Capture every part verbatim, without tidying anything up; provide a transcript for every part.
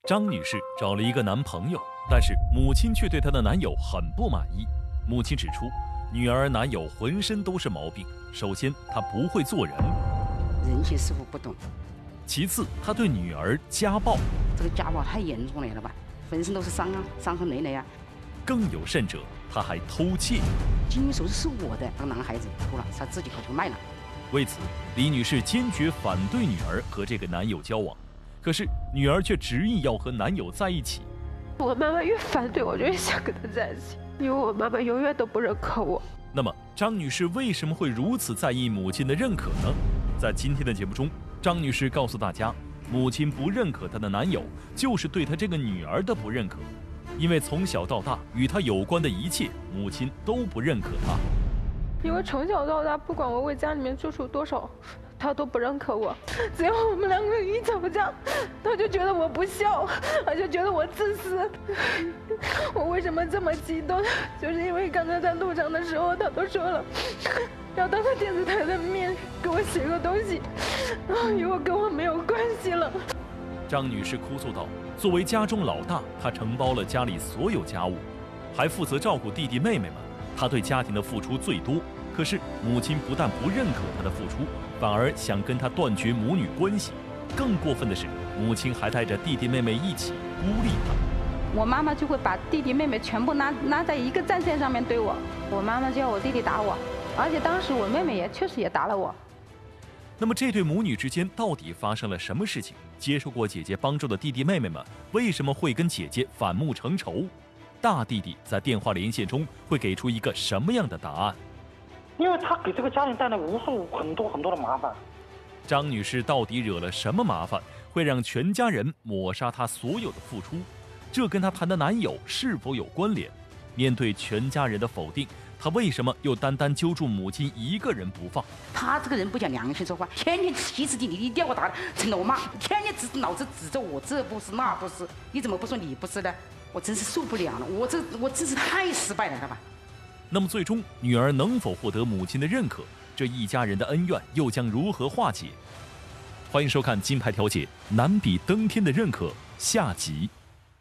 张女士找了一个男朋友，但是母亲却对她的男友很不满意。母亲指出，女儿男友浑身都是毛病。首先，他不会做人， 人情世故不懂； 其次，他对女儿家暴， 这个家暴太严重了吧，浑身都是伤啊，伤痕累累啊。 更有甚者，他还偷窃。 金属是我的，那个男孩子偷了，他自己回去卖了。 为此，李女士坚决反对女儿和这个男友交往。可是女儿却执意要和男友在一起。 我妈妈越反对，我就越想跟他在一起，因为我妈妈永远都不认可我。 那么张女士为什么会如此在意母亲的认可呢？在今天的节目中，张女士告诉大家，母亲不认可她的男友，就是对她这个女儿的不认可。因为从小到大与她有关的一切，母亲都不认可她。 因为从小到大，不管我为家里面做出多少，他都不认可我。只要我们两个人一吵架，他就觉得我不孝，他就觉得我自私。我为什么这么激动？就是因为刚才在路上的时候，他都说了，要当着电视台的面给我写个东西，以后跟我没有关系了。 张女士哭诉道：“作为家中老大，她承包了家里所有家务，还负责照顾弟弟妹妹们。她对家庭的付出最多。可是母亲不但不认可她的付出，反而想跟她断绝母女关系。更过分的是，母亲还带着弟弟妹妹一起孤立她。 我妈妈就会把弟弟妹妹全部拉拉在一个战线上面对我，我妈妈就要我弟弟打我，而且当时我妹妹也确实也打了我。” 那么这对母女之间到底发生了什么事情？接受过姐姐帮助的弟弟妹妹们为什么会跟姐姐反目成仇？大弟弟在电话连线中会给出一个什么样的答案？ 因为他给这个家庭带来无数很多很多的麻烦。 张女士到底惹了什么麻烦，会让全家人抹杀她所有的付出？这跟她谈的男友是否有关联？面对全家人的否定，她为什么又单单揪住母亲一个人不放？ 他这个人不讲良心说话，天天气死你，你一定要我打，成了我骂，天天指老子指着我，这不是那不是，你怎么不说你不是呢？我真是受不了了，我这我真是太失败了，了吧？ 那么最终女儿能否获得母亲的认可？这一家人的恩怨又将如何化解？欢迎收看《金牌调解》难比登天的认可下集。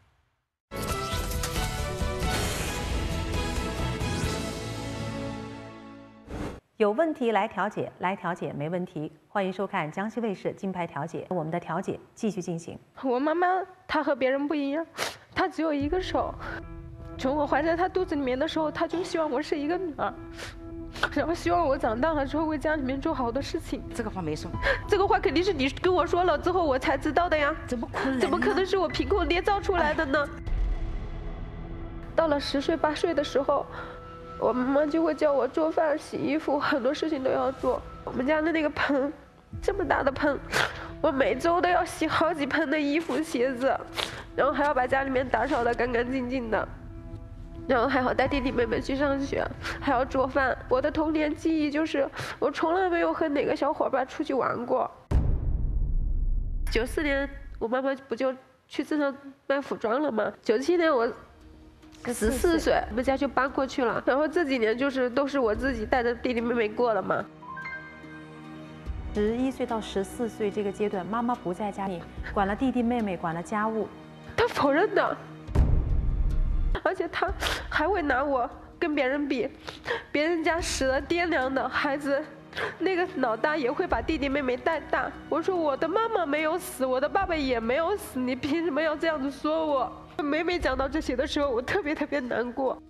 有问题来调解，来调解没问题。欢迎收看江西卫视《金牌调解》，我们的调解继续进行。 我妈妈她和别人不一样，她只有一个手。从我怀在她肚子里面的时候，她就希望我是一个女儿，然后希望我长大了之后为家里面做好的事情。 这个话没说， 这个话肯定是你跟我说了之后我才知道的呀。 怎么可能？ 怎么可能是我凭空捏造出来的呢？到了十岁八岁的时候，我妈妈就会叫我做饭、洗衣服，很多事情都要做。我们家的那个盆，这么大的盆，我每周都要洗好几盆的衣服、鞋子，然后还要把家里面打扫得干干净净的。然后还要带弟弟妹妹去上学，还要做饭。我的童年记忆就是，我从来没有和哪个小伙伴出去玩过。九四年，我妈妈不就去镇上卖服装了吗？九七年我十四岁，我们家就搬过去了。然后这几年就是都是我自己带着弟弟妹妹过的嘛。 十一岁到十四岁这个阶段，妈妈不在家里，管了弟弟妹妹，管了家务。 她否认的。而且他还会拿我跟别人比，别人家死了爹娘的孩子，那个老大也会把弟弟妹妹带大。我说我的妈妈没有死，我的爸爸也没有死，你凭什么要这样子说我？每每讲到这些的时候，我特别特别难过。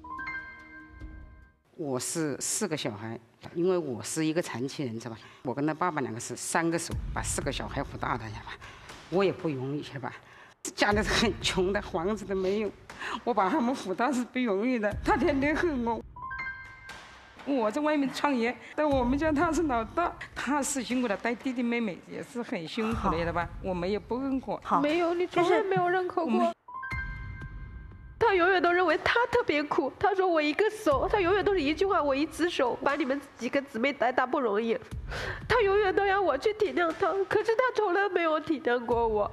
我是四个小孩，因为我是一个残疾人，知道吧？我跟他爸爸两个是三个手把四个小孩扶大的，知道吧？我也不容易，知道吧？家里是很穷的，房子都没有，我把他们扶大是不容易的。他天天恨我，我在外面创业，在我们家他是老大，他是辛苦的，带弟弟妹妹也是很辛苦的，对吧？我们也不认可。 好，没有，你从来没有认可过。他永远都认为他特别苦，他说我一个手，他永远都是一句话，我一只手把你们几个姊妹带大不容易，他永远都要我去体谅他，可是他从来没有体谅过我。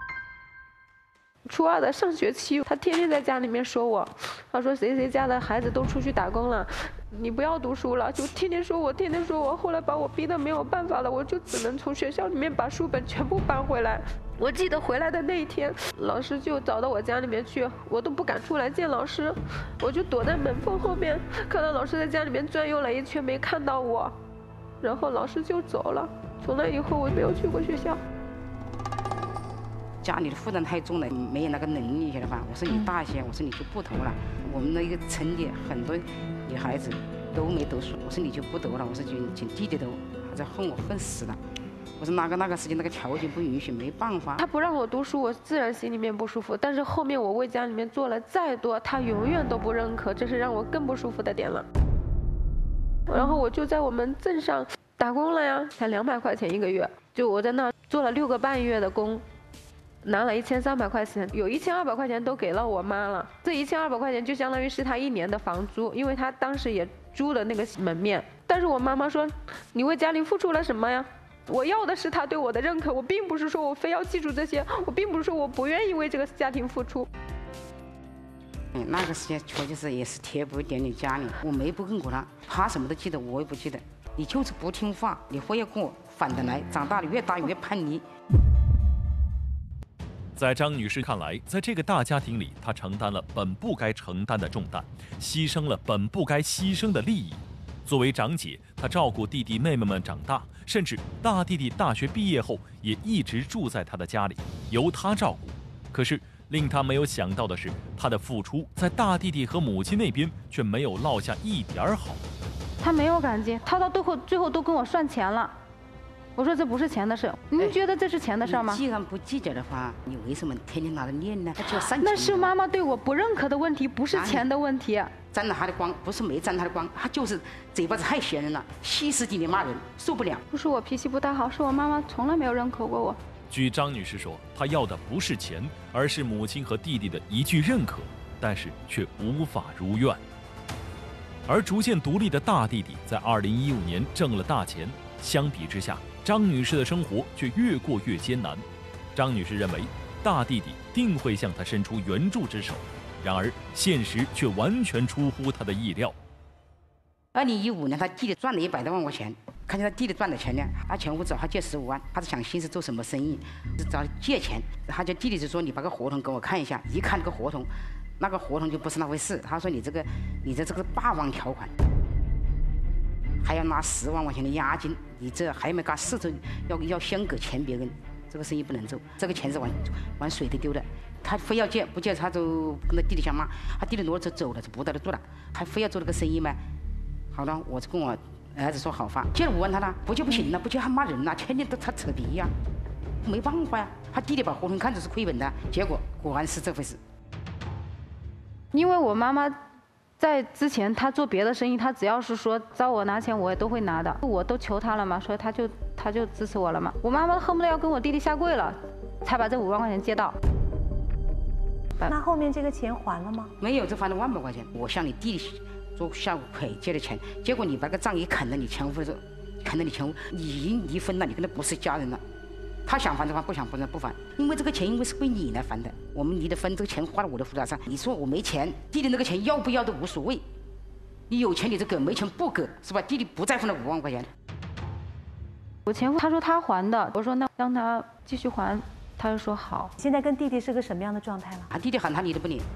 初二的上学期，他天天在家里面说我，他说谁谁家的孩子都出去打工了， 你不要读书了，就天天说我，天天说我。后来把我逼得没有办法了，我就只能从学校里面把书本全部搬回来。我记得回来的那一天，老师就找到我家里面去，我都不敢出来见老师，我就躲在门缝后面，看到老师在家里面转悠了一圈，没看到我，然后老师就走了。从那以后，我没有去过学校。 家里的负担太重了，没有那个能力，晓得吧？我说你大一些，我说你就不读了。我们那个村里很多女孩子都没读书，我说你就不读了，我说就请弟弟读，他在恨我恨死了。我说那个那个时间那个条件不允许，没办法。 他不让我读书，我自然心里面不舒服。但是后面我为家里面做了再多，他永远都不认可，这是让我更不舒服的点了。然后我就在我们镇上打工了呀，才两百块钱一个月，就我在那做了六个半月的工。拿了一千三百块钱，有一千二百块钱都给了我妈了。这一千二百块钱就相当于是她一年的房租，因为她当时也租了那个门面。但是我妈妈说：“你为家里付出了什么呀？我要的是她对我的认可，我并不是说我非要记住这些，我并不是说我不愿意为这个家庭付出。” 嗯，那个时间确实是也是贴补一点点家里，我没不认可他，他什么都记得，我也不记得。你就是不听话，你非要跟我反着来，长大了越大越叛逆。 在张女士看来，在这个大家庭里，她承担了本不该承担的重担，牺牲了本不该牺牲的利益。作为长姐，她照顾弟弟妹妹们长大，甚至大弟弟大学毕业后也一直住在她的家里，由她照顾。可是令她没有想到的是，她的付出在大弟弟和母亲那边却没有落下一点好。 他没有感激，他到最后最后都跟我算钱了。我说这不是钱的事，您觉得这是钱的事吗？ 既然不计较的话，你为什么天天拿着念呢？他就要散钱。 那是妈妈对我不认可的问题，不是钱的问题。 沾了他的光，不是没沾他的光，他就是嘴巴子太闲人了，歇斯底里骂人，受不了。 不是我脾气不太好，是我妈妈从来没有认可过我。 据张女士说，她要的不是钱，而是母亲和弟弟的一句认可，但是却无法如愿。而逐渐独立的大弟弟在二零一五年挣了大钱，相比之下，张女士的生活却越过越艰难。张女士认为，大弟弟定会向她伸出援助之手，然而现实却完全出乎她的意料。 二零一五年，他弟弟赚了一百多万块钱，看见他弟弟赚的钱呢，他前夫找他借十五万，他是想心思做什么生意，是找他借钱。他叫弟弟就说：“你把个合同给我看一下。”一看这个合同，那个合同就不是那回事。他说：“你这个，你的这个霸王条款。”还要拿十万块钱的押金，你这还没干四周，要要先给钱别人，这个生意不能做，这个钱是往往水里丢的。他非要借，不借他就跟他弟弟相骂，他弟弟挪着走了，就不在这做了，还非要做这个生意吗？好了，我就跟我儿子说好话，借了五万他了，不借不行了，不借还骂人了，天天都他扯皮呀，没办法呀。他弟弟把合同看着是亏本的，结果果然是这回事。 因为我妈妈在之前她做别的生意，她只要是说找我拿钱，我也都会拿的，我都求她了嘛，所以她就她就支持我了嘛。我妈妈恨不得要跟我弟弟下跪了，才把这五万块钱借到。 那后面这个钱还了吗？ 没有，就还了万把块钱。我向你弟弟做下跪借的钱，结果你把个账一啃了，你前夫的时候，啃了你前夫，你已经离婚了，你跟他不是家人了。他想还的话，不想还的不还，因为这个钱因为是归你来还的，我们离的婚，这个钱花到我的胡子上。你说我没钱，弟弟那个钱要不要都无所谓，你有钱你就给，没钱不给，是吧？弟弟不在乎那五万块钱。 我前夫他说他还的，我说那让他继续还，他就说好。 现在跟弟弟是个什么样的状态了？ 他弟弟喊他理都不理，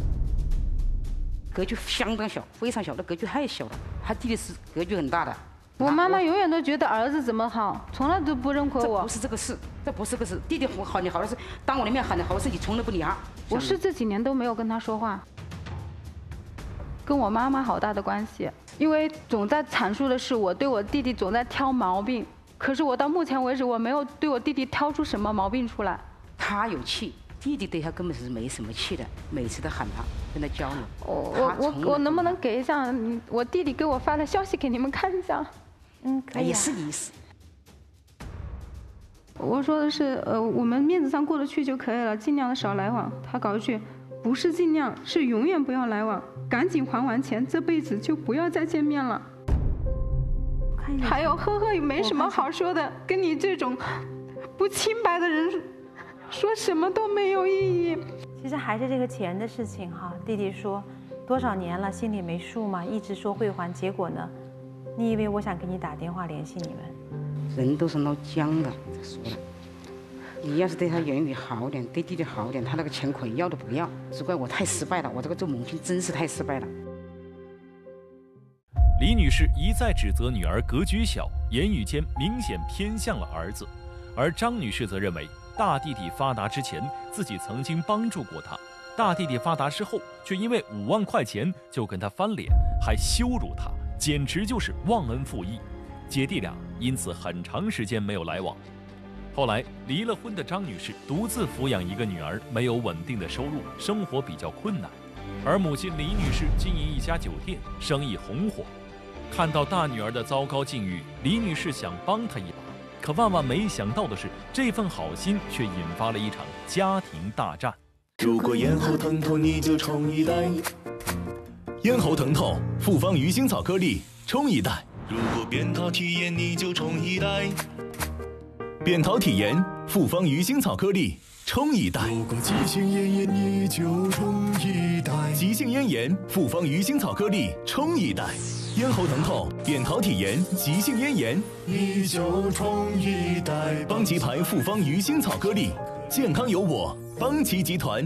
格局相当小，非常小的格局太小了。他弟弟是格局很大的。 我妈妈永远都觉得儿子怎么好，从来都不认可我。 这不是这个事，这不是个事。弟弟好你好的事，当我的面喊的好事，你从来不理他。 我是这几年都没有跟他说话，跟我妈妈好大的关系，因为总在阐述的是我对我弟弟总在挑毛病，可是我到目前为止我没有对我弟弟挑出什么毛病出来。 他有气，弟弟对他根本是没什么气的，每次都喊他跟他交流。 我我我我能不能给一下我弟弟给我发的消息给你们看一下？ 嗯，可以、啊。 也是意思。 我说的是，呃，我们面子上过得去就可以了，尽量的少来往。他搞一句，不是尽量，是永远不要来往，赶紧还完钱，这辈子就不要再见面了。还有，呵呵，没什么好说的，跟你这种不清白的人说什么都没有意义。 其实还是这个钱的事情哈，弟弟说。 多少年了，心里没数吗？一直说会还，结果呢？你以为我想给你打电话联系你们？ 人都是老僵的，说了。你要是对他言语好点，对弟弟好点，他那个钱可以要都不要。只怪我太失败了，我这个做母亲真是太失败了。 李女士一再指责女儿格局小，言语间明显偏向了儿子，而张女士则认为大弟弟发达之前自己曾经帮助过他，大弟弟发达之后却因为五万块钱就跟他翻脸，还羞辱他，简直就是忘恩负义。姐弟俩因此很长时间没有来往。后来离了婚的张女士独自抚养一个女儿，没有稳定的收入，生活比较困难。而母亲李女士经营一家酒店，生意红火。看到大女儿的糟糕境遇，李女士想帮她一把，可万万没想到的是，这份好心却引发了一场家庭大战。 如果咽喉疼痛，你就冲一袋。咽喉疼痛，复方鱼腥草颗粒，冲一袋。如果扁桃体炎，你就冲一袋。扁桃体炎，复方鱼腥草颗粒，冲一袋。如果急性咽炎，你就冲一袋。急性咽炎，复方鱼腥草颗粒，冲一袋。咽喉疼痛、扁桃体炎、急性咽炎，你就冲一袋。邦吉牌复方鱼腥草颗粒，健康有我，邦吉集团。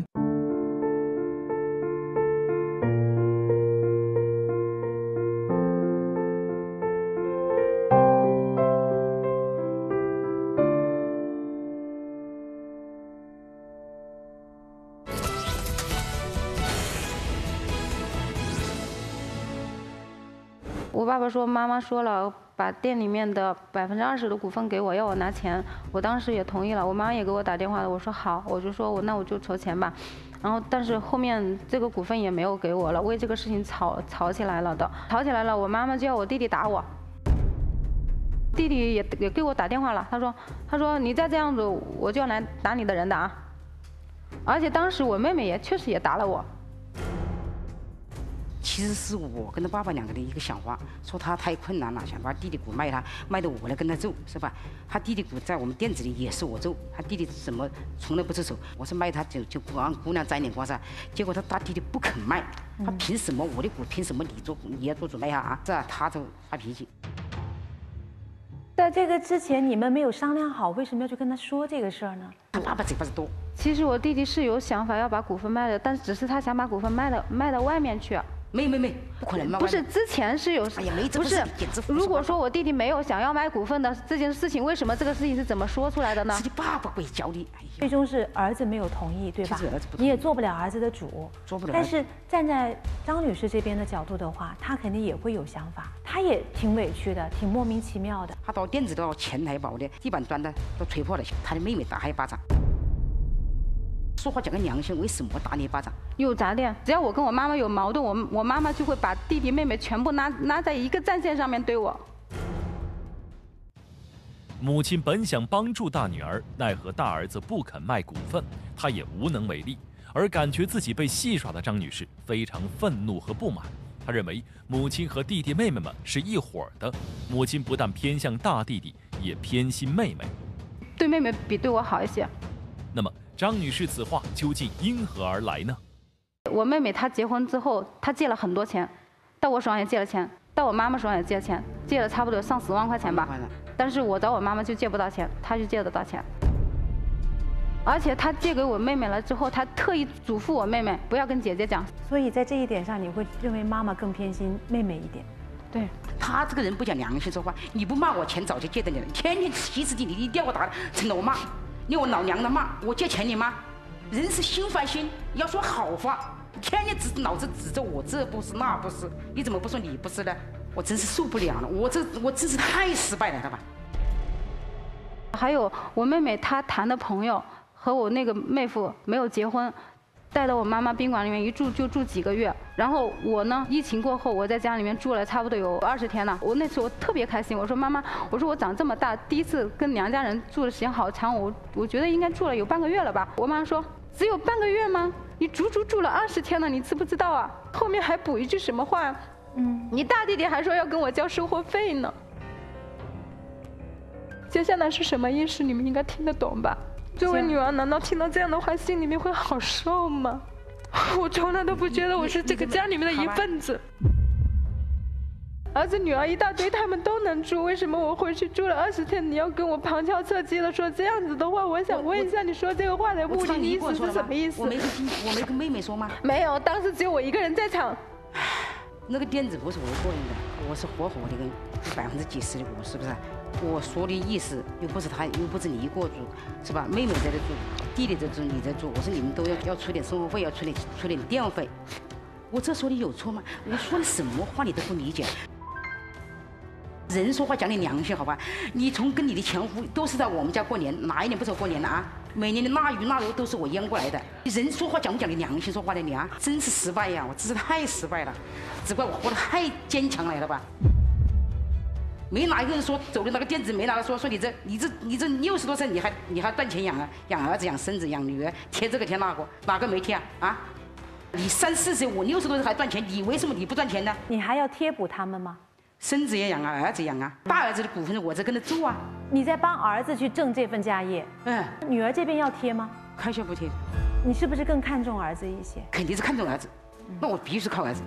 我爸爸说，妈妈说了，把店里面的百分之二十的股份给我，要我拿钱。我当时也同意了，我妈也给我打电话了，我说好，我就说我那我就筹钱吧。然后，但是后面这个股份也没有给我了，为这个事情吵吵起来了的，吵起来了，我妈妈就要我弟弟打我。弟弟也也给我打电话了，他说他说你再这样子，我就要来打你的人的啊。而且当时我妹妹也确实也打了我。 其实是我跟他爸爸两个的一个想法，说他太困难了，想把弟弟股卖他，卖的我来跟他做，是吧？他弟弟股在我们店子里也是我做，他弟弟怎么从来不出手，我是卖他就就让姑娘沾点光噻。结果他大弟弟不肯卖，他凭什么我的股，凭什么你做你要做主卖啊？啊，这他就发脾气。 在这个之前，你们没有商量好，为什么要去跟他说这个事儿呢？ 他爸爸嘴巴子多。 其实我弟弟是有想法要把股份卖的，但只是他想把股份卖到卖到外面去。 没没没，不可能卖。 不是之前是有， 哎呀，没不是。如果说我弟弟没有想要卖股份的这件事情，为什么这个事情是怎么说出来的呢？ 是你爸爸会教你。 最终是儿子没有同意，对吧？你也做不了儿子的主， 做不了。 但是站在张女士这边的角度的话，她肯定也会有想法，她也挺委屈的，挺莫名其妙的。 他到店子到前台把我的地板砖的都吹破了，他的妹妹打他一巴掌。说话讲个良心，为什么打你一巴掌？ 有杂店，只要我跟我妈妈有矛盾，我我妈妈就会把弟弟妹妹全部拉拉在一个战线上面对我。 母亲本想帮助大女儿，奈何大儿子不肯卖股份，她也无能为力。而感觉自己被戏耍的张女士非常愤怒和不满，她认为母亲和弟弟妹妹们是一伙的，母亲不但偏向大弟弟，也偏心妹妹， 对妹妹比对我好一些。 那么张女士此话究竟因何而来呢？ 我妹妹她结婚之后，她借了很多钱，到我手上也借了钱，到我妈妈手上也借了钱，借了差不多上十万块钱吧。但是我找我妈妈就借不到钱，她就借得到钱。而且她借给我妹妹了之后，她特意嘱咐我妹妹不要跟姐姐讲。 所以在这一点上，你会认为妈妈更偏心妹妹一点。 对， 他这个人不讲良心说话，你不骂我钱早就借给你了，天天气死你，你一定要我打，成了我骂。你我老娘的骂我借钱你骂，人是心翻心，要说好话，天天指脑子指着我这不是那不是，你怎么不说你不是呢？我真是受不了了，我这我真是太失败了，知道吧？ 还有我妹妹她谈的朋友和我那个妹夫没有结婚，带到我妈妈宾馆里面一住就住几个月，然后我呢，疫情过后我在家里面住了差不多有二十天了。我那次我特别开心，我说妈妈，我说我长这么大第一次跟娘家人住的时间好长，我我觉得应该住了有半个月了吧。我妈说只有半个月吗？你足足住了二十天了，你知不知道啊？后面还补一句什么话？嗯，你大弟弟还说要跟我交生活费呢。接下来是什么意思？你们应该听得懂吧？作为女儿，难道听到这样的话，心里面会好受吗？ 我从来都不觉得我是这个家里面的一份子。儿子女儿一大堆，他们都能住，为什么我回去住了二十天，你要跟我旁敲侧击的说这样子的话？我想问一下，你说这个话的目的，你意思是什么意思？ 我没跟我没跟妹妹说吗？ 没有，当时只有我一个人在场。 那个店子不是我个人的，我是活活的跟百分之几十的我，是不是？我说的意思又不是他，又不是你一个住，是吧？妹妹在这住，弟弟在住，你在住，我说你们都要要出点生活费，要出点出点电费。我这说的有错吗？我说的什么话你都不理解。人说话讲点良心，好吧？你从跟你的前夫都是在我们家过年，哪一年不是过年了啊？每年的腊鱼腊肉都是我腌过来的。人说话讲不讲的良心说话的你啊？真是失败呀！我真是太失败了，只怪我活得太坚强来了吧？没哪一个人说走的那个店子，没哪个说说你这你这你这六十多岁你还你还赚钱养啊养儿子养孙子养女儿贴这个贴那个，哪个没贴啊？啊？你三四十我六十多岁还赚钱，你为什么你不赚钱呢？ 你还要贴补他们吗？ 孙子也养啊，儿子养啊，大儿子的股份我在跟他做啊。 你在帮儿子去挣这份家业， 嗯， 女儿这边要贴吗？ 开销不贴。 你是不是更看重儿子一些？ 肯定是看重儿子，那我必须靠儿子。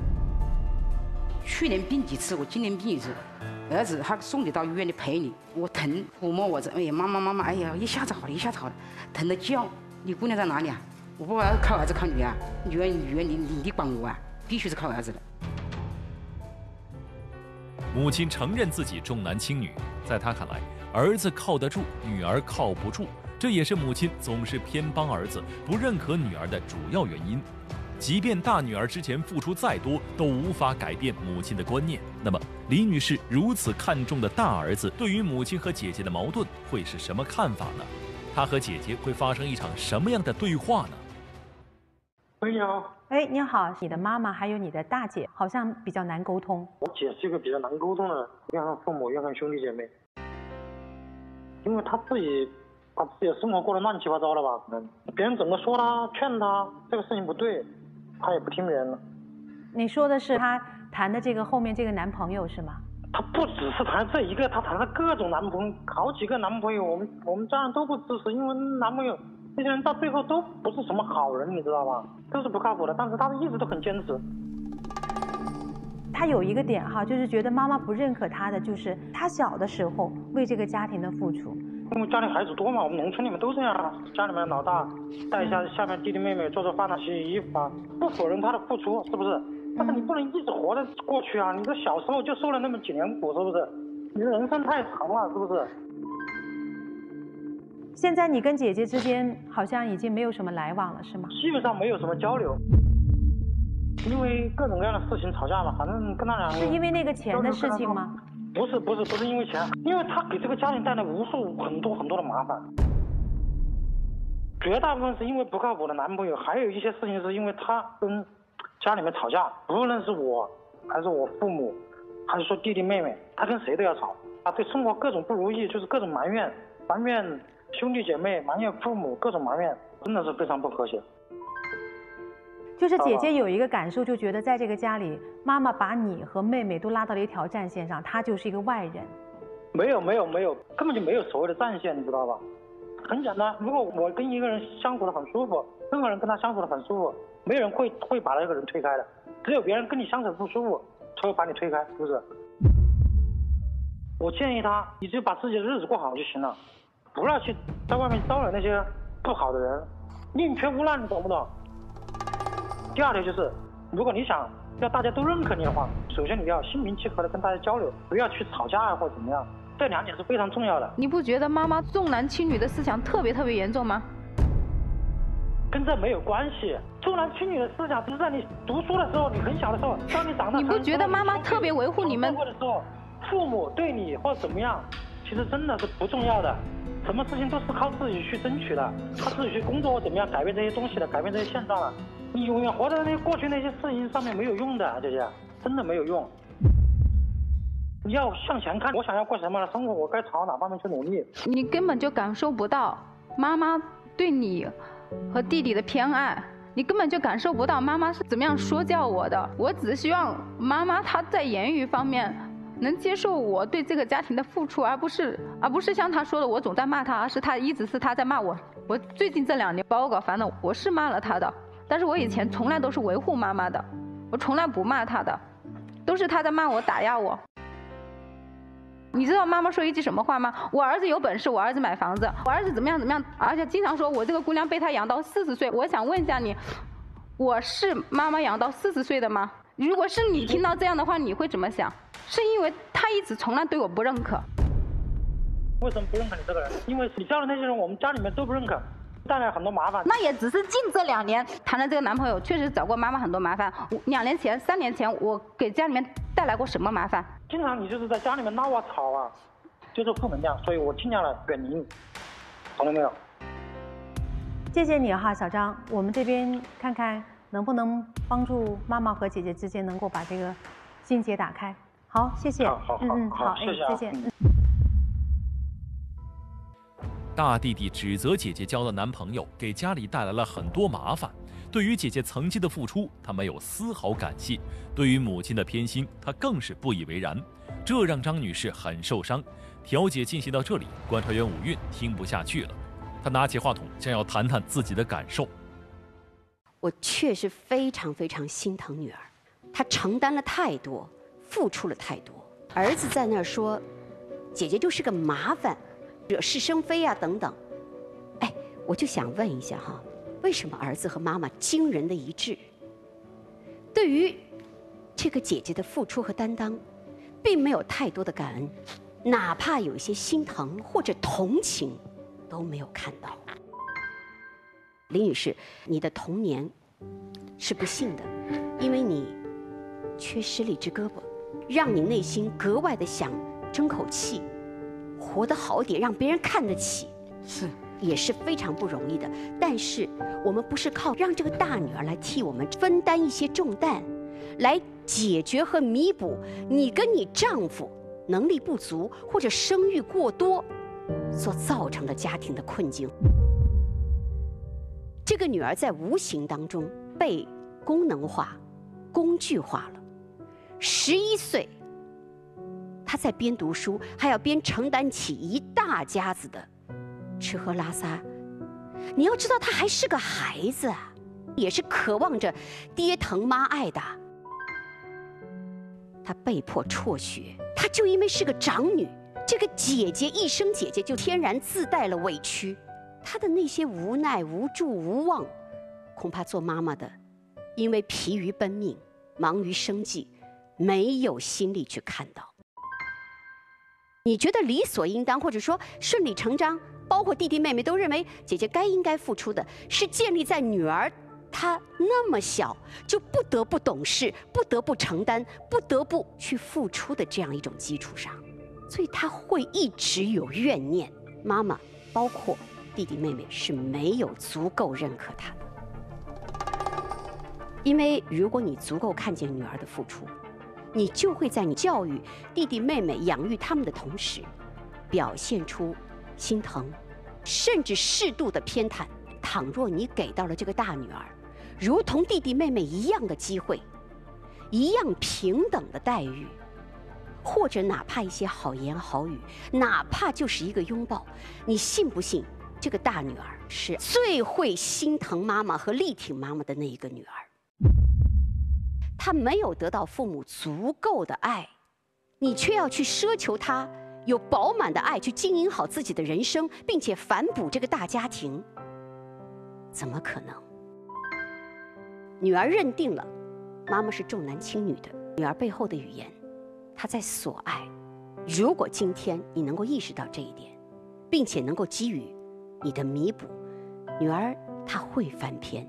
去年病几次，我今年病一次。儿子他送你到医院里陪你，我疼，抚摸我这，哎呀妈妈妈妈，哎呀一下子好了，一下子好了，疼的叫。你姑娘在哪里啊？我不要靠儿子靠女儿，女儿女儿你你你管我啊，必须是靠儿子的。 母亲承认自己重男轻女，在她看来，儿子靠得住，女儿靠不住，这也是母亲总是偏帮儿子、不认可女儿的主要原因。即便大女儿之前付出再多，都无法改变母亲的观念。那么，李女士如此看重的大儿子，对于母亲和姐姐的矛盾会是什么看法呢？她和姐姐会发生一场什么样的对话呢？ 喂，你好。 哎，你好，你的妈妈还有你的大姐好像比较难沟通。 我姐是一个比较难沟通的，怨恨父母，怨恨兄弟姐妹，因为她自己把自己的生活过得乱七八糟了吧？可能别人怎么说她、劝她，这个事情不对，她也不听别人的。 你说的是她谈的这个后面这个男朋友是吗？ 她不只是谈这一个，她谈了各种男朋友，好几个男朋友，我们我们家人都不支持，因为男朋友那些人到最后都不是什么好人，你知道吧？都是不靠谱的，但是她一直都很坚持。 他有一个点哈，就是觉得妈妈不认可他的，就是他小的时候为这个家庭的付出。 因为家里孩子多嘛，我们农村里面都这样啊，家里面老大带一下下面弟弟妹妹做做饭啊、洗洗衣服啊，不否认他的付出，是不是？但是你不能一直活着过去啊！你这小时候就受了那么几年苦，是不是？你的人生太长了，是不是？ 现在你跟姐姐之间好像已经没有什么来往了，是吗？ 基本上没有什么交流。因为各种各样的事情吵架嘛，反正跟他俩是因为那个钱的事情吗？ 不是不是不是因为钱，因为他给这个家庭带来无数很多很多的麻烦，绝大部分是因为不靠谱的男朋友，还有一些事情是因为他跟家里面吵架，无论是我还是我父母，还是说弟弟妹妹，他跟谁都要吵，他对生活各种不如意，就是各种埋怨，埋怨兄弟姐妹，埋怨父母，各种埋怨，真的是非常不和谐。 就是姐姐有一个感受，就觉得在这个家里，妈妈把你和妹妹都拉到了一条战线上，她就是一个外人。 没有没有没有，根本就没有所谓的战线，你知道吧？很简单，如果我跟一个人相处的很舒服，任何人跟他相处的很舒服，没有人会会把那个人推开的，只有别人跟你相处不舒服，才会把你推开，是不是？我建议他，你就把自己的日子过好就行了，不要去在外面招惹那些不好的人，宁缺毋滥，你懂不懂？第二条就是，如果你想要大家都认可你的话，首先你要心平气和的跟大家交流，不要去吵架啊或者怎么样，这两点是非常重要的。 你不觉得妈妈重男轻女的思想特别特别严重吗？ 跟这没有关系，重男轻女的思想是在你读书的时候，你很小的时候，当你长大， 你不觉得妈妈特别维护你们？ 的时候，父母对你或者怎么样，其实真的是不重要的。什么事情都是靠自己去争取的，靠自己去工作，怎么样改变这些东西的，改变这些现状了。你永远活在那些过去那些事情上面没有用的，姐姐，真的没有用。你要向前看，我想要过什么样的生活，我该朝哪方面去努力。 你根本就感受不到妈妈对你和弟弟的偏爱，你根本就感受不到妈妈是怎么样说教我的。我只希望妈妈她在言语方面能接受我对这个家庭的付出，而不是而不是像她说的我总在骂她，而是她一直是她在骂我。我最近这两年包括反正我是骂了她的， 但是我以前从来都是维护妈妈的，我从来不骂她的，都是她在骂我打压我。你知道妈妈说一句什么话吗？我儿子有本事，我儿子买房子，我儿子怎么样怎么样，而且经常说我这个姑娘被他养到四十岁。我想问一下你，我是妈妈养到四十岁的吗？如果是你听到这样的话，你会怎么想？是因为他一直从来对我不认可。 为什么不认可你这个人？因为你叫的那些人，我们家里面都不认可，带来很多麻烦。 那也只是近这两年谈的这个男朋友，确实找过妈妈很多麻烦。两年前、三年前，我给家里面带来过什么麻烦？ 经常你就是在家里面闹啊吵啊，就是负能量，所以我尽量的远离你，懂了没有？ 谢谢你哈，小张，我们这边看看能不能帮助妈妈和姐姐之间能够把这个心结打开。好，谢谢。 好好好， 嗯嗯，好， 谢谢、啊， 再见。嗯大弟弟指责姐姐交的男朋友给家里带来了很多麻烦，对于姐姐曾经的付出，他没有丝毫感谢；对于母亲的偏心，他更是不以为然。这让张女士很受伤。调解进行到这里，观察员武运听不下去了，他拿起话筒，将要谈谈自己的感受。 我确实非常非常心疼女儿，她承担了太多，付出了太多。儿子在那儿说，姐姐就是个麻烦，惹是生非啊等等。哎，我就想问一下哈，为什么儿子和妈妈惊人的一致？对于这个姐姐的付出和担当，并没有太多的感恩，哪怕有一些心疼或者同情，都没有看到。林女士，你的童年是不幸的，因为你缺失了一只胳膊，让你内心格外的想争口气，活得好一点，让别人看得起， 是也是非常不容易的。但是我们不是靠让这个大女儿来替我们分担一些重担，来解决和弥补你跟你丈夫能力不足或者生育过多所造成的家庭的困境。这个女儿在无形当中被功能化、工具化了。十一岁，她在边读书，还要边承担起一大家子的吃喝拉撒。你要知道，她还是个孩子啊，也是渴望着爹疼妈爱的。她被迫辍学，她就因为是个长女，这个姐姐一生姐姐就天然自带了委屈。她的那些无奈、无助、无望，恐怕做妈妈的，因为疲于奔命、忙于生计，没有心力去看到。你觉得理所应当，或者说顺理成章，包括弟弟妹妹都认为姐姐该应该付出的，是建立在女儿她那么小就不得不懂事、不得不承担、不得不去付出的这样一种基础上，所以她会一直有怨念。妈妈，包括弟弟妹妹是没有足够认可她的，因为如果你足够看见女儿的付出，你就会在你教育弟弟妹妹、养育他们的同时，表现出心疼，甚至适度的偏袒。倘若你给到了这个大女儿如同弟弟妹妹一样的机会，一样平等的待遇，或者哪怕一些好言好语，哪怕就是一个拥抱，你信不信这个大女儿是最会心疼妈妈和力挺妈妈的那一个女儿？她没有得到父母足够的爱，你却要去奢求她有饱满的爱去经营好自己的人生，并且反哺这个大家庭，怎么可能？女儿认定了妈妈是重男轻女的，女儿背后的语言，她在索爱。如果今天你能够意识到这一点，并且能够给予你的弥补，女儿她会翻篇。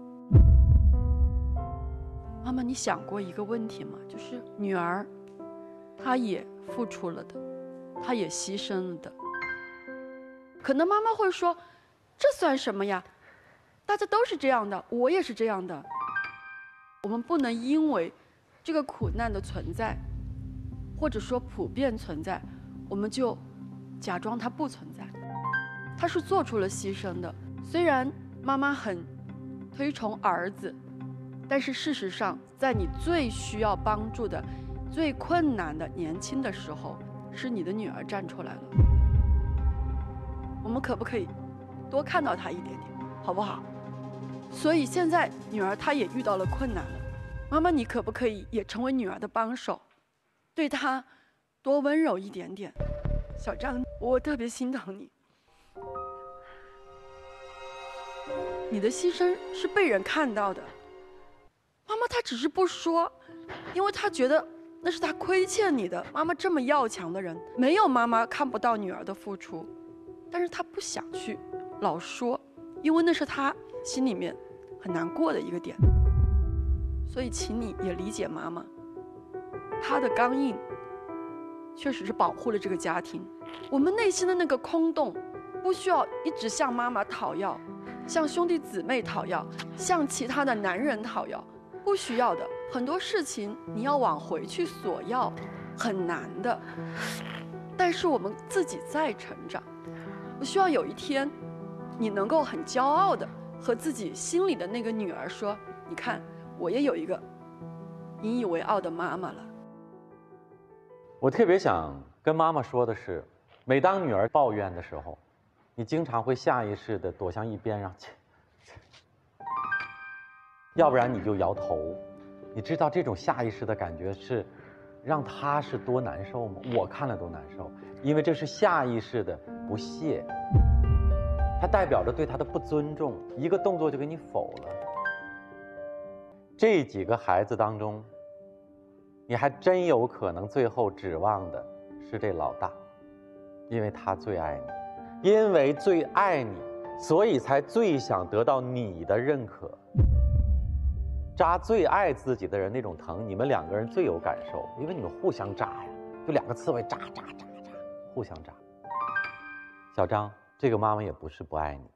妈妈，你想过一个问题吗？就是女儿，她也付出了的，她也牺牲了的。可能妈妈会说，这算什么呀？大家都是这样的，我也是这样的。我们不能因为这个苦难的存在，或者说普遍存在，我们就假装它不存在。她是做出了牺牲的。虽然妈妈很推崇儿子，但是事实上，在你最需要帮助的、最困难的年轻的时候，是你的女儿站出来了。我们可不可以多看到她一点点，好不好？ 所以现在女儿她也遇到了困难了，妈妈你可不可以也成为女儿的帮手，对她多温柔一点点？小张，我特别心疼你，你的牺牲是被人看到的。妈妈她只是不说，因为她觉得那是她亏欠你的。妈妈这么要强的人，没有妈妈看不到女儿的付出，但是她不想去老说，因为那是她心里面很难过的一个点。所以请你也理解妈妈，她的刚硬确实是保护了这个家庭。我们内心的那个空洞，不需要一直向妈妈讨要，向兄弟姊妹讨要，向其他的男人讨要，不需要的。很多事情你要往回去索要，很难的。但是我们自己在成长，我希望有一天，你能够很骄傲的和自己心里的那个女儿说：“你看，我也有一个引以为傲的妈妈了。” 我特别想跟妈妈说的是，每当女儿抱怨的时候，你经常会下意识地躲向一边，让切，要不然你就摇头。你知道这种下意识的感觉是让她是多难受吗？我看了都难受，因为这是下意识的不屑，它代表着对她的不尊重，一个动作就给你否了。这几个孩子当中，你还真有可能最后指望的是这老大，因为他最爱你，因为最爱你，所以才最想得到你的认可。扎最爱自己的人那种疼，你们两个人最有感受，因为你们互相扎呀，就两个刺猬扎扎扎扎，互相扎。小张，这个妈妈也不是不爱你，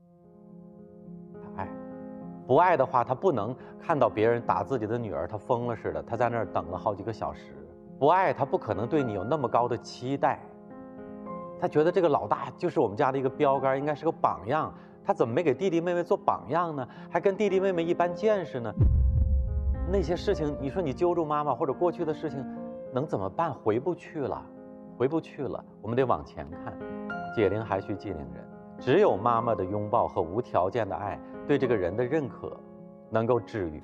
她爱。不爱的话，她不能看到别人打自己的女儿，她疯了似的，她在那儿等了好几个小时。不爱，她不可能对你有那么高的期待。她觉得这个老大就是我们家的一个标杆，应该是个榜样。她怎么没给弟弟妹妹做榜样呢？还跟弟弟妹妹一般见识呢？那些事情，你说你揪住妈妈，或者过去的事情，能怎么办？回不去了，回不去了。我们得往前看，解铃还须系铃人。只有妈妈的拥抱和无条件的爱，对这个人的认可，能够治愈。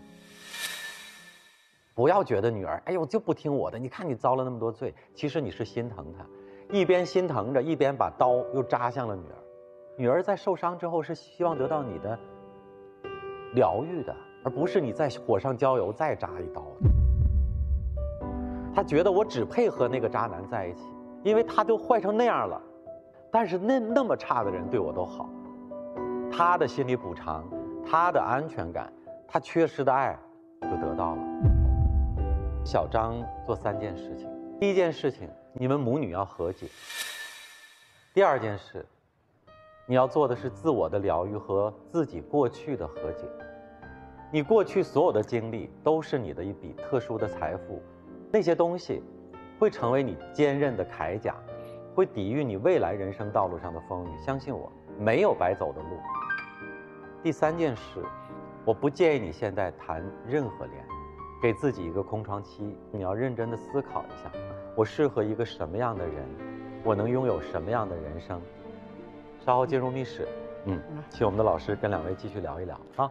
不要觉得女儿，哎呦就不听我的，你看你遭了那么多罪，其实你是心疼她，一边心疼着，一边把刀又扎向了女儿。女儿在受伤之后是希望得到你的疗愈的，而不是你在火上浇油再扎一刀的。她觉得我只配和那个渣男在一起，因为他就坏成那样了。但是那那么差的人对我都好，他的心理补偿，他的安全感，他缺失的爱就得到了。小张做三件事情，第一件事情，你们母女要和解。第二件事，你要做的是自我的疗愈和自己过去的和解。你过去所有的经历都是你的一笔特殊的财富，那些东西会成为你坚韧的铠甲，会抵御你未来人生道路上的风雨。相信我，没有白走的路。第三件事，我不建议你现在谈任何恋爱，给自己一个空窗期，你要认真的思考一下，我适合一个什么样的人，我能拥有什么样的人生。稍后进入密室，嗯，请我们的老师跟两位继续聊一聊啊。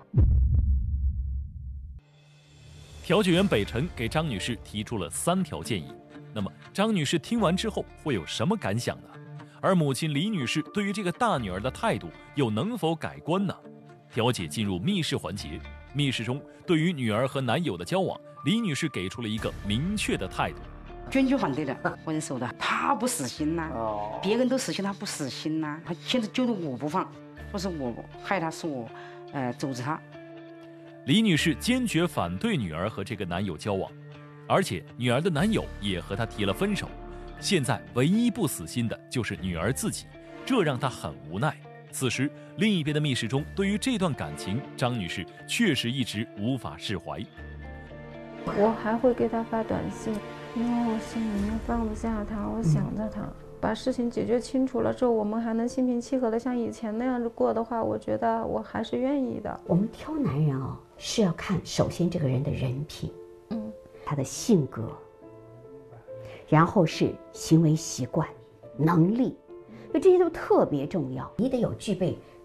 调解员北辰给张女士提出了三条建议，那么张女士听完之后会有什么感想呢？而母亲李女士对于这个大女儿的态度又能否改观呢？调解进入密室环节，密室中对于女儿和男友的交往，李女士给出了一个明确的态度。 坚决反对的，分手的，他不死心呐、啊，别人都死心，他不死心呐、啊，他现在揪着我不放，说是我害他，是我，呃，阻止他。 李女士坚决反对女儿和这个男友交往，而且女儿的男友也和她提了分手。现在唯一不死心的就是女儿自己，这让她很无奈。此时，另一边的密室中，对于这段感情，张女士确实一直无法释怀。 我还会给他发短信，因为我心里面放不下他，我想着他。嗯、把事情解决清楚了之后，我们还能心平气和的像以前那样子过的话，我觉得我还是愿意的。 我们挑男人啊、哦，是要看首先这个人的人品，嗯，他的性格，然后是行为习惯、能力，就这些都特别重要。你得有具备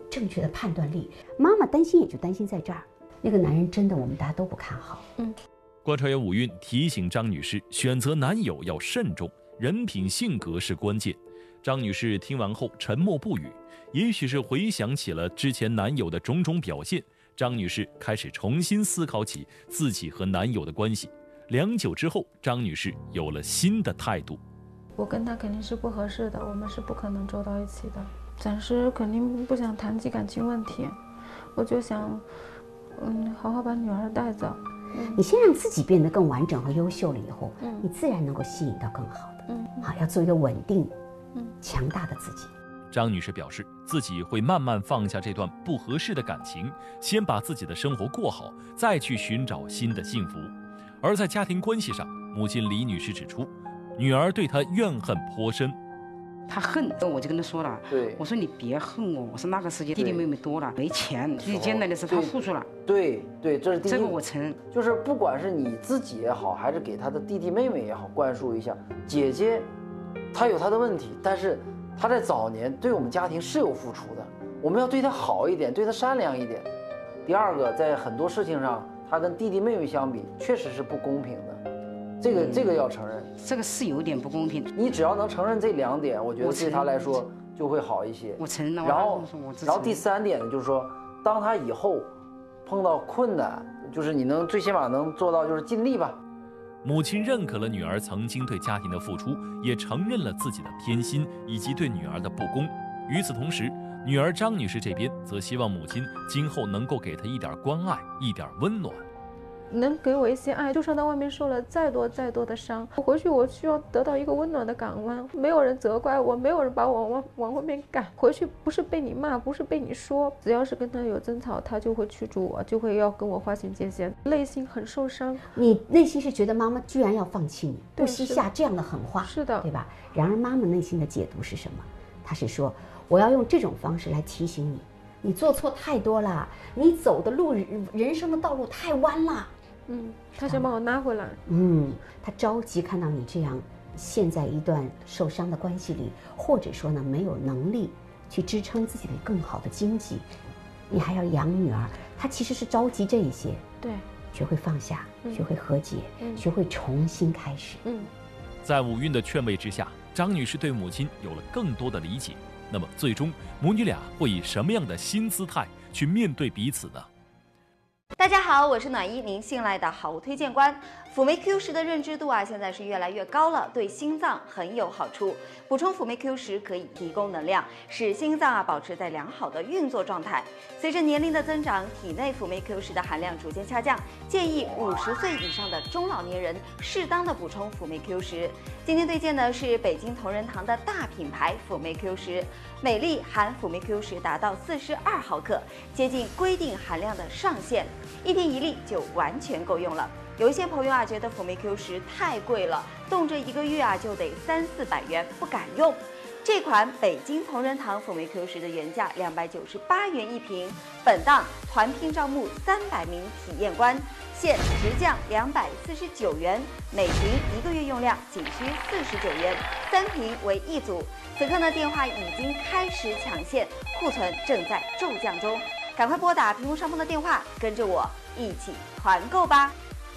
正确的判断力。妈妈担心也就担心在这儿，那个男人真的我们大家都不看好。 嗯。 观察员武运提醒张女士，选择男友要慎重，人品性格是关键。张女士听完后沉默不语，也许是回想起了之前男友的种种表现，张女士开始重新思考起自己和男友的关系。良久之后，张女士有了新的态度。 我跟他肯定是不合适的，我们是不可能走到一起的。暂时肯定不想谈及感情问题，我就想，嗯，好好把女儿带走。 嗯、你先让自己变得更完整和优秀了以后，嗯、你自然能够吸引到更好的。嗯，好，要做一个稳定、嗯、强大的自己。 张女士表示，自己会慢慢放下这段不合适的感情，先把自己的生活过好，再去寻找新的幸福。而在家庭关系上，母亲李女士指出，女儿对她怨恨颇深。 她恨，我就跟她说了， 对， 我说你别恨我，我说那个时间弟弟妹妹多了，没钱，最艰难的是她付出了。 对对，这是第一， 这个我承。 就是不管是你自己也好，还是给她的弟弟妹妹也好，灌输一下，姐姐，她有她的问题，但是她在早年对我们家庭是有付出的，我们要对她好一点，对她善良一点。第二个，在很多事情上，她跟弟弟妹妹相比，确实是不公平的。这个这个要承认， 这个是有点不公平。 你只要能承认这两点，我觉得对他来说就会好一些。 我承认了。 然后，然后第三点呢，就是说，当他以后碰到困难，就是你能最起码能做到，就是尽力吧。 母亲认可了女儿曾经对家庭的付出，也承认了自己的偏心以及对女儿的不公。与此同时，女儿张女士这边则希望母亲今后能够给她一点关爱，一点温暖。 能给我一些爱，就算在外面受了再多再多的伤，我回去我需要得到一个温暖的港湾，没有人责怪我，没有人把我往往外面赶，回去不是被你骂，不是被你说，只要是跟他有争吵，他就会驱逐我，就会要跟我划清界限，内心很受伤。 你内心是觉得妈妈居然要放弃你，不惜下这样的狠话， 是的， 对吧？然而妈妈内心的解读是什么？她是说，我要用这种方式来提醒你，你做错太多了，你走的路人生的道路太弯了。 嗯，他想把我拉回来。 嗯，他着急看到你这样陷在一段受伤的关系里，或者说呢没有能力去支撑自己的更好的经济，你还要养女儿，他其实是着急这一些。 对， 学会放下， 嗯、 学会和解，嗯、学会重新开始。 嗯， 在武运的劝慰之下，张女士对母亲有了更多的理解。那么，最终母女俩会以什么样的新姿态去面对彼此呢？ 大家好，我是暖一，您信赖的好物推荐官。辅酶 Q 十的认知度啊，现在是越来越高了，对心脏很有好处。补充辅酶 Q 十可以提供能量，使心脏啊保持在良好的运作状态。随着年龄的增长，体内辅酶 Q 十的含量逐渐下降，建议五十岁以上的中老年人适当的补充辅酶 Q 十。今天推荐的是北京同仁堂的大品牌辅酶 Q 十，每粒含辅酶 Q 十达到四十二毫克，接近规定含量的上限，一天一粒就完全够用了。有一些朋友啊，觉得辅酶 Q 十太贵了，动辄一个月啊就得三四百元，不敢用。这款北京同仁堂辅酶 Q 十的原价两百九十八元一瓶，本档团聘招募三百名体验官，现直降两百四十九元，每瓶一个月用量仅需四十九元，三瓶为一组。此刻呢，电话已经开始抢线，库存正在骤降中，赶快拨打屏幕上方的电话，跟着我一起团购吧。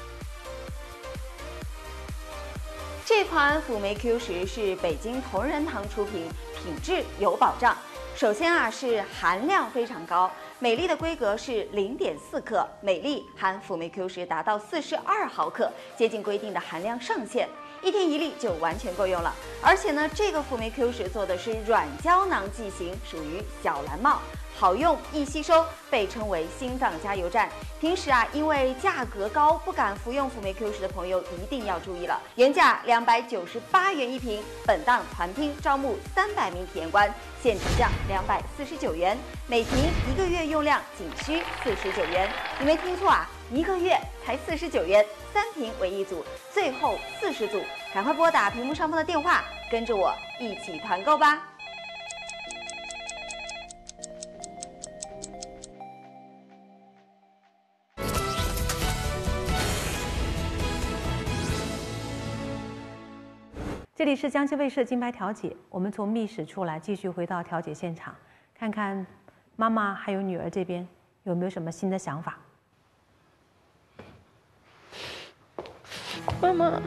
这款辅酶 Q 十是北京同仁堂出品，品质有保障。首先啊是含量非常高，每粒的规格是零点四克，每粒含辅酶 Q 十达到四十二毫克，接近规定的含量上限，一天一粒就完全够用了。而且呢，这个辅酶 Q 十做的是软胶囊剂型，属于小蓝帽。好用易吸收，被称为心脏加油站。平时啊，因为价格高不敢服用辅酶 Q 十的朋友一定要注意了。原价两百九十八元一瓶，本档团聘招募三百名体验官，现直降两百四十九元，每瓶一个月用量仅需四十九元。你没听错啊，一个月才四十九元，三瓶为一组，最后四十组，赶快拨打屏幕上方的电话，跟着我一起团购吧。 这里是江西卫视金牌调解，我们从密室出来，继续回到调解现场，看看妈妈还有女儿这边有没有什么新的想法？ 妈妈，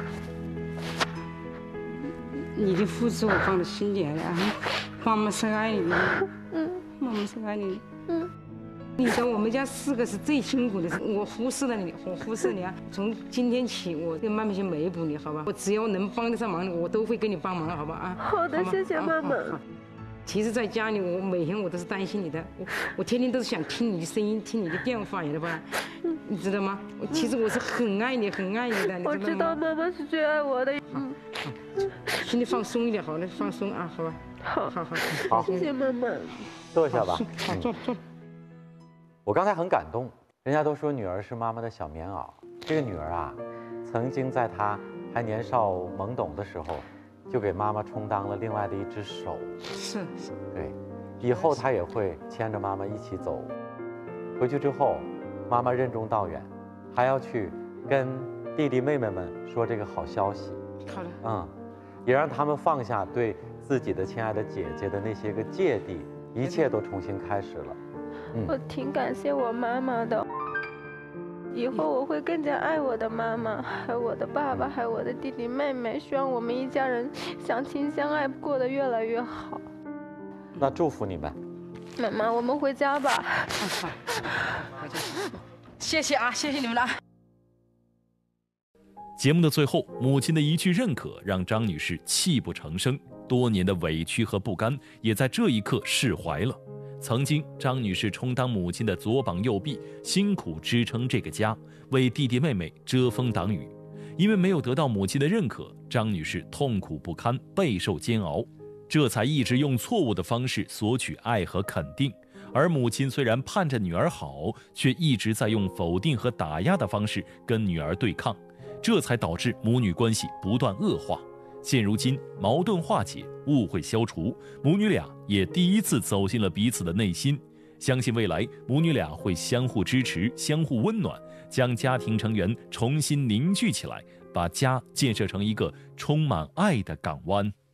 你的付出我放在心里了，妈妈是爱你的， 嗯， 妈妈是爱你的， 嗯。 你知道我们家四个是最辛苦的，我忽视了你，我忽视你啊！从今天起，我就慢慢去弥补你，好吧？我只要能帮得上忙的，我都会给你帮忙，好吧？啊， 好的，谢谢妈妈。 其实，在家里，我每天我都是担心你的，我我天天都是想听你的声音，听你的电话，晓得吧？你知道吗？我其实我是很爱你，很爱你的，你知道吗？ 我知道妈妈是最爱我的。嗯， 心里放松一点，好了，放松啊，好吧？ 好， 好好好， 谢谢妈妈。 坐下吧。 好，坐坐。 我刚才很感动，人家都说女儿是妈妈的小棉袄。这个女儿啊，曾经在她还年少懵懂的时候，就给妈妈充当了另外的一只手。 是是。 对，以后她也会牵着妈妈一起走。回去之后，妈妈任重道远，还要去跟弟弟妹妹们说这个好消息。 好的。 嗯，也让他们放下对自己的亲爱的姐姐的那些个芥蒂，一切都重新开始了。 我挺感谢我妈妈的，以后我会更加爱我的妈妈，还有我的爸爸，还有我的弟弟妹妹。希望我们一家人相亲相爱，过得越来越好。 那祝福你们。 妈妈，我们回家吧。 谢谢啊，谢谢你们了。 节目的最后，母亲的一句认可让张女士泣不成声，多年的委屈和不甘也在这一刻释怀了。曾经，张女士充当母亲的左膀右臂，辛苦支撑这个家，为弟弟妹妹遮风挡雨。因为没有得到母亲的认可，张女士痛苦不堪，备受煎熬，这才一直用错误的方式索取爱和肯定。而母亲虽然盼着女儿好，却一直在用否定和打压的方式跟女儿对抗，这才导致母女关系不断恶化。现如今，矛盾化解，误会消除，母女俩也第一次走进了彼此的内心。相信未来，母女俩会相互支持，相互温暖，将家庭成员重新凝聚起来，把家建设成一个充满爱的港湾。